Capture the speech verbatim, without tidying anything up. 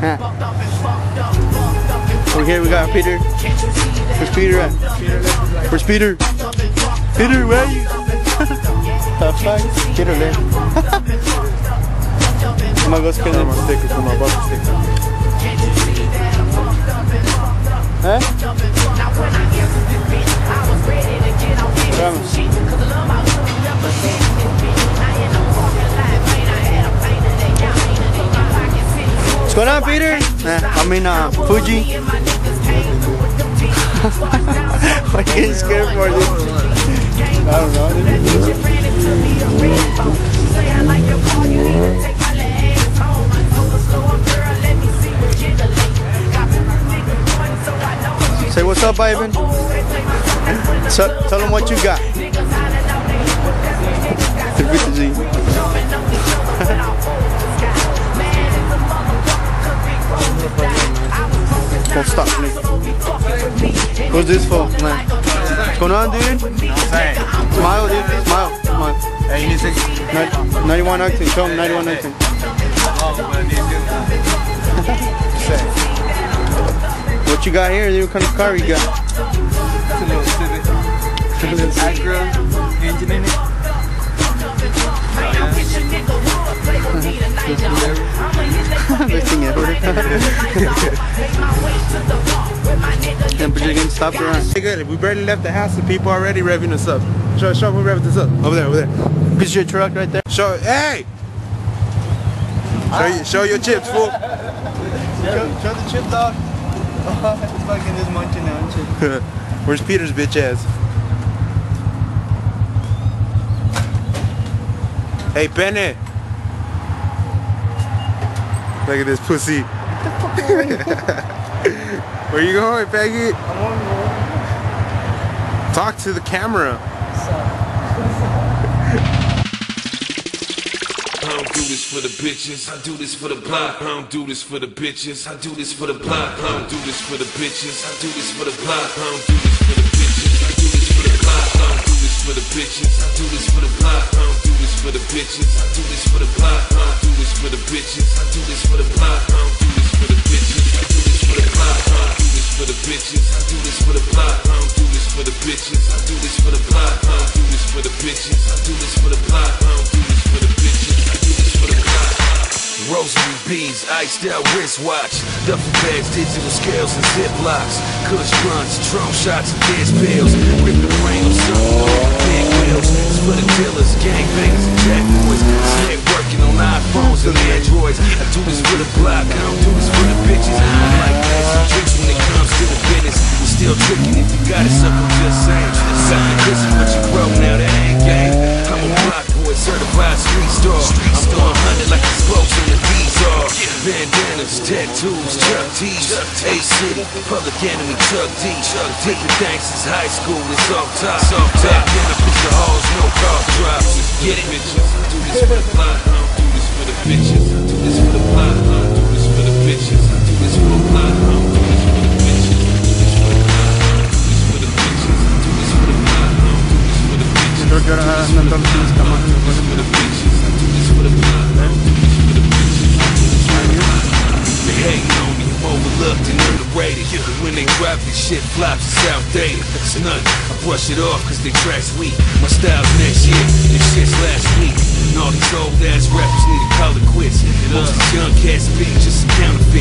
Over here we got Peter. Where's Peter at? Where's Peter? Peter, where are you? The fuck? Peter left. I'm gonna go spin my stickers for my bumper sticker. Huh? Vamos. What's going on, Peter? Nah, I mean, uh, Fuji. Why are you getting scared for this? I don't know. Say what's up, Ivan. Tell, tell them what you got. Don't stop, nigga. What's this for, man? What's going on, dude? Smile, dude. Smile. Smile. Hey, you need to ninety-one octane. Show him ninety-one octane. What you got here? What kind of car you got? It's a little Civic. Acura engine in it. Best thing ever. Temperature getting stopped around. Good. We barely left the house and people already revving us up. Show, show me revving us up. Over there, over there. This is your truck right there. Show, hey! Show, you, show your chips, fool. Show, show the chip, dog. Oh, it's fucking just munching now and shit. Where's Peter's bitch ass? Hey, Bennett. Look at this pussy. Where you going, faggot? I'm on the road. Talk to the camera. I don't do this for the bitches, I do this for the block. I don't do this for the bitches, I do this for the block. I don't do this for the bitches, I do this for the block. I don't do this for the bitches, I do this for the block. I don't do this for the bitches, I do this for the block. I don't do this for the bitches, I do this for the block. I don't do this for the bitches, I do this for the block. I don't do this for the bitches, I do this for the block. I don't do this for the bitches, I do this for the block. I don't do this for the bitches, I do this for the block. I don't do this for the bitches, I do this for the block. I don't do this for the bitches, I do this for the block. Rosary beads, iced out wristwatch, duffel bags, digital scales and ziplocs, kush blunts, drum shots and dead spells, rip the brain of something on big wheels, for the dealers, gangbangers and jack boys, networking on iPhones and Androids. I do this for the block, I don't do this for the bitches. I'm like passing tricks when it comes to the business. I'm still tricking if you got it, something just saying. Something this is what you broke, now that ain't game. I'm a block boy, certified street star. I'm throwing hundred like the spokes on the D's are. Bandanas, tattoos, Chuck T's, A-City, Public Enemy, Chuck D. Dipping things since high school, it's off top. Back then I put the halls, no car drops. Get it, bitches. I do this for the block. I don't do this for the bitches. I do this for the block. I don't do this for the bitches. I do this for the block. I don't do this for the bitches. I do this for the block. I don't do this for the bitches. I do this for the block. I don't do this for the bitches. I do this for the bitches. I do this for the block. I don't do this for the bitches. They hating on me, I'm overlooked and underrated. When they drop this shit flops, it's outdated. It's nothing, I brush it off cause they tracks weak. My style's next year, this shit's last week. And all these old ass rappers need to call it quits. Most of these young cats speak just a counterfeit.